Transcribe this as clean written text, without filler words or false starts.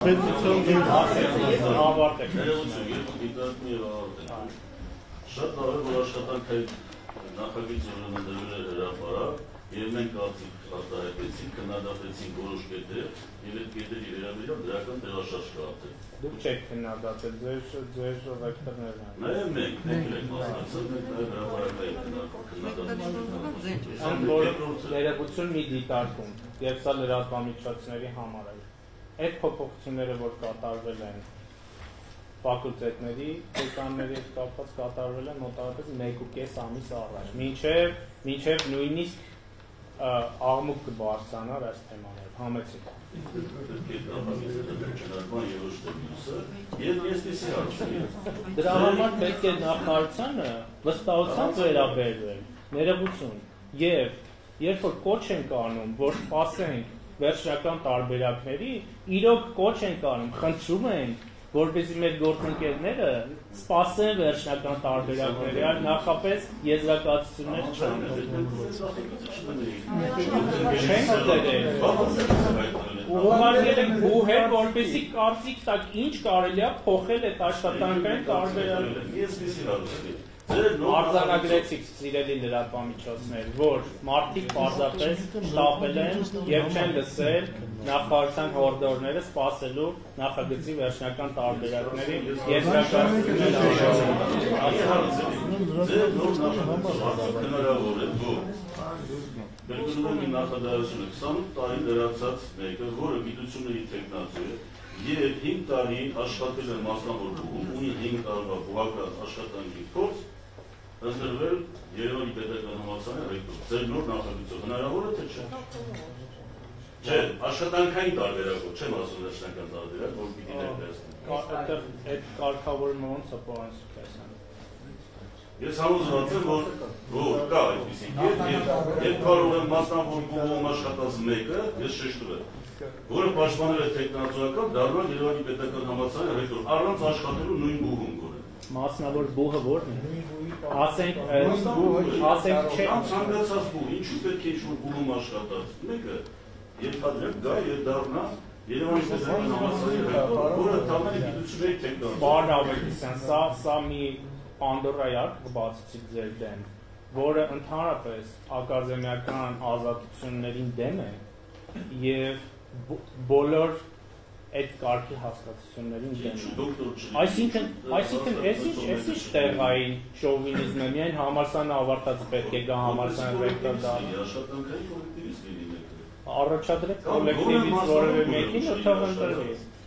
Շատ լավ է, որ աշխատանքային նախագիծը դրվել է հրապարակ, եւ մենք արտահայտեցինք, քննադատեցինք որոշ կետեր, եւ այդ կետերի վերաբերյալ դրական տեղաշարժ կատարել։ Դուք չեք քննադատել, ձեր ռեկտորներն են։ Նաեւ մենք եք մասնակցել, մենք նաեւ հրապարակային քննադատություն։ Ներողություն մի դիտարկում, եւ սա լրատվամիջոցների համար է։ Այդ փոփոխությունները, որ կատարվել են ֆակուլտետների դեկանների հետ կապված կատարվել են մոտավորապես 1.5 ամիս առաջ։ Մինչև նույնիսկ աղմուկ կբարձրանար այս թեմաներ, համեցիկ։ Դրա համար պետք է նախարարությանը վստահությամբ վերաբերվել, ներողություն, եւ երբ որ կոչ ենք անում, որ սպասենք վերջնական տարբերակների, իրոք կոչ ենք անում, խնդրում ենք, որպեսզի մեր գործընկերները սպասեն վերջնական տարբերակների, այլ նախապես եզրակացություններ չան։ Չենք դերել։ Ուղղարկել ենք բուհեր, որպեսզի կարծիք տակ ինչ կարելի է փոխել այդ աշխատանքային տարբերակները։ Արձանագրեցիք սիրելի լրատվամիջոցներ, որ մարդիկ պարզապես շտապել են եւ չեն լսել նախարարության հորդորները սպասելու նախագծի վերջնական տարբերակների եզրակացություններ Բերկունովի նախադասությունը 28 տարի դրացած մեկը, որը գիտությունների տեխնացու է, եւ 5 տարի աշխատել է մասնավորում, ունի 5 տարվա բուհական աշխատանքի փորձ, ընտրվել Երևանի պետական համալսարանի ռեկտոր։ Ձեր նոր նախագծով հնարավոր է թե չէ։ Չէ, աշխատանքային տարբերակով, չեմ ասում վերջնական տարբերակ, որ պիտի ներկայացնեմ։ Այդ կարգավորումը ոնց է պարոն Սուքասյան։ Ես համոզված եմ, որ կա այդպիսի կետ, եւ կարող եմ մասնավորում աշխատած մեկը, ես շեշտում եմ, որը պաշտպանել է տեխնացուական, դառնալ Երևանի պետական համալսարանի ռեկտոր, առանց աշխատելու նույն բուհում կորել։ Մասնավոր բուհը ո՞րն է։ Ասենք չէ։ Ցանկացած բուհ, ինչու պետք է ինչ-որ բուհում աշխատած մեկը, երբադրել գա եւ դառնա Երևանի պետական համալսարանի ռեկտոր, որը ընդհանրապես գիտությունների տեխնացու։ Պարոն Ավետիսյան, սա մի Պանդորայի արք կբացեցիք ձեր դեմ, որը ընդհանրապես ակադեմիական ազատություններին դեմ է եւ բոլոր այդ կարգի հասկացություններին դեմ է։ Այսինքն այս ինչ տեղային շովինիզմը միայն համալսարանը ավարտած պետք է գա համալսարանի ռեկտոր դառնա։ Առաջադրեք կոլեկտիվից որևէ մեկին ու թող ընտրվի։